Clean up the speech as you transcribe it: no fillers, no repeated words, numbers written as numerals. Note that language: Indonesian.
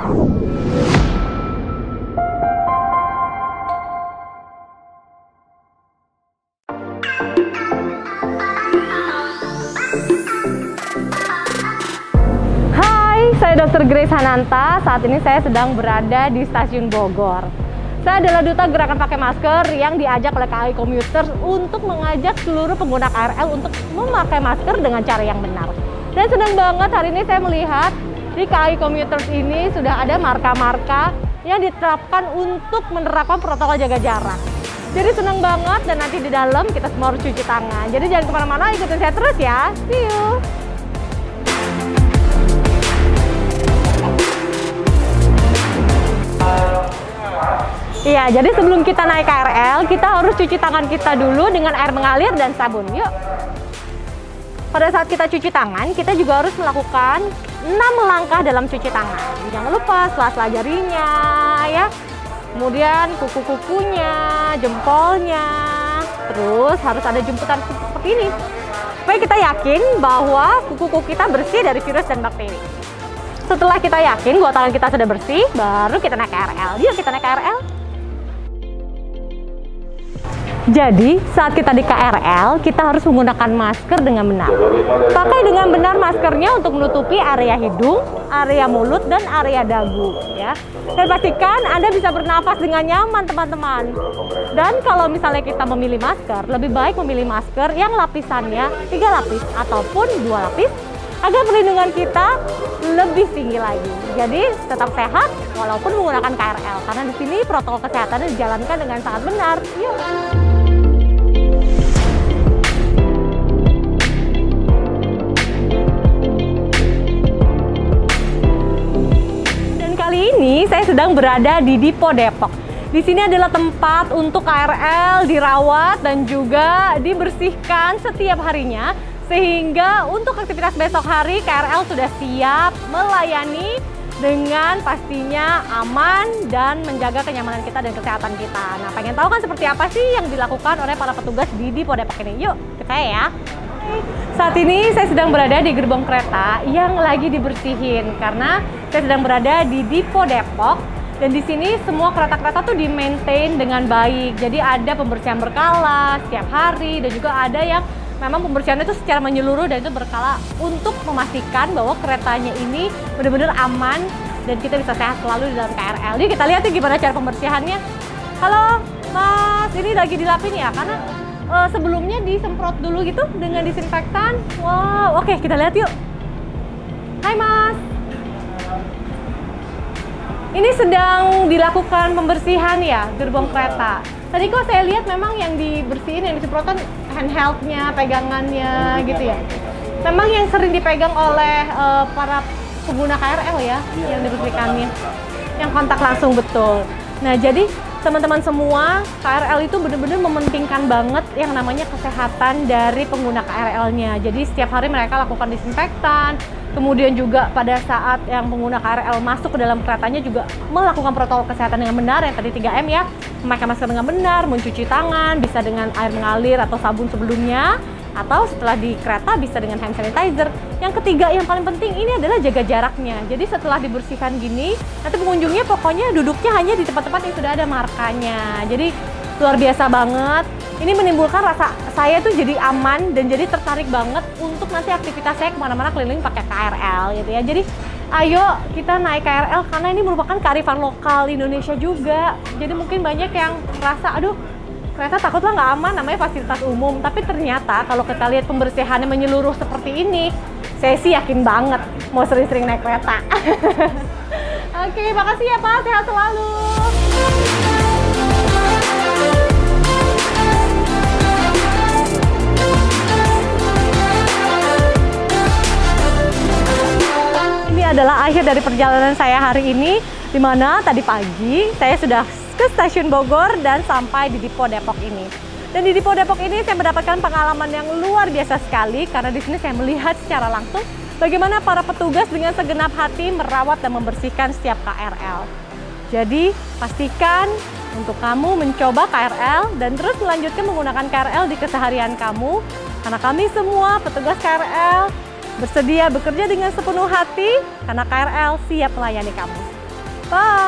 Saya Dr. Grace Hananta, saat ini saya sedang berada di Stasiun Bogor. Saya adalah duta gerakan pakai masker yang diajak oleh KAI Komuter untuk mengajak seluruh pengguna KRL untuk memakai masker dengan cara yang benar. Dan senang banget hari ini saya melihat di KAI Komuter ini sudah ada marka-marka yang diterapkan untuk menerapkan protokol jaga jarak. Jadi senang banget, dan nanti di dalam kita semua harus cuci tangan. Jadi jangan kemana-mana, ikutin saya terus ya. See you! Iya, jadi sebelum kita naik KRL, kita harus cuci tangan kita dulu dengan air mengalir dan sabun. Yuk. Pada saat kita cuci tangan, kita juga harus melakukan 6 langkah dalam cuci tangan. Jangan lupa sela-sela jarinya, ya. Kemudian kuku-kukunya, jempolnya. Terus harus ada jemputan seperti ini. Supaya kita yakin bahwa kuku-kuku kita bersih dari virus dan bakteri. Setelah kita yakin bahwa tangan kita sudah bersih, baru kita naik KRL. Yuk kita naik KRL. Jadi, saat kita di KRL, kita harus menggunakan masker dengan benar. Pakai dengan benar maskernya untuk menutupi area hidung, area mulut, dan area dagu. Ya. Dan pastikan Anda bisa bernafas dengan nyaman, teman-teman. Dan kalau misalnya kita memilih masker, lebih baik memilih masker yang lapisannya 3 lapis ataupun 2 lapis, agar perlindungan kita lebih tinggi lagi. Jadi tetap sehat walaupun menggunakan KRL, karena di sini protokol kesehatan dijalankan dengan sangat benar. Yuk. Dan kali ini saya sedang berada di Dipo Depok. Di sini adalah tempat untuk KRL dirawat dan juga dibersihkan setiap harinya. Sehingga untuk aktivitas besok hari KRL sudah siap melayani dengan pastinya aman dan menjaga kenyamanan kita dan kesehatan kita. Nah, pengen tahu kan seperti apa sih yang dilakukan oleh para petugas di Dipo Depok ini? Yuk, ikut saya ya. Saat ini saya sedang berada di gerbong kereta yang lagi dibersihin karena saya sedang berada di Dipo Depok. Dan di sini semua kereta-kereta tuh di-maintain dengan baik. Jadi ada pembersihan berkala setiap hari dan juga ada yang memang pembersihannya itu secara menyeluruh dan itu berkala untuk memastikan bahwa keretanya ini benar-benar aman dan kita bisa sehat selalu di dalam KRL. Jadi kita lihat nih gimana cara pembersihannya. Halo Mas, ini lagi dilapin ya? Karena sebelumnya disemprot dulu gitu dengan disinfektan. Wow, oke kita lihat yuk. Hai Mas. Ini sedang dilakukan pembersihan ya gerbong kereta. Tadi kok saya lihat memang yang dibersihin, yang disemprotkan handheldnya, pegangannya gitu ya. Memang yang sering dipegang oleh para pengguna KRL ya, yang dibersihkannya. Yang kontak langsung betul. Nah jadi teman-teman semua, KRL itu benar-benar mementingkan banget yang namanya kesehatan dari pengguna KRL-nya. Jadi setiap hari mereka lakukan disinfektan. Kemudian juga pada saat yang pengguna KRL masuk ke dalam keretanya juga melakukan protokol kesehatan dengan benar, yang tadi 3M ya, memakai masker dengan benar, mencuci tangan, bisa dengan air mengalir atau sabun sebelumnya, atau setelah di kereta bisa dengan hand sanitizer. Yang ketiga yang paling penting ini adalah jaga jaraknya. Jadi setelah dibersihkan gini, nanti pengunjungnya pokoknya duduknya hanya di tempat-tempat yang sudah ada markanya. Jadi luar biasa banget. Ini menimbulkan rasa saya tuh jadi aman dan jadi tertarik banget untuk nanti aktivitas saya kemana-mana keliling pakai KRL gitu ya. Jadi ayo kita naik KRL karena ini merupakan kearifan lokal Indonesia juga. Jadi mungkin banyak yang merasa aduh kereta takutlah nggak aman, namanya fasilitas umum. Tapi ternyata kalau kita lihat pembersihannya menyeluruh seperti ini, saya sih yakin banget mau sering-sering naik kereta. Oke, makasih ya Pak, sehat selalu. Adalah akhir dari perjalanan saya hari ini, di mana tadi pagi saya sudah ke Stasiun Bogor dan sampai di Dipo Depok ini. Dan di Dipo Depok ini saya mendapatkan pengalaman yang luar biasa sekali karena di sini saya melihat secara langsung bagaimana para petugas dengan segenap hati merawat dan membersihkan setiap KRL. Jadi pastikan untuk kamu mencoba KRL dan terus melanjutkan menggunakan KRL di keseharian kamu, karena kami semua petugas KRL bersedia bekerja dengan sepenuh hati karena KRL siap melayani kamu. Bye.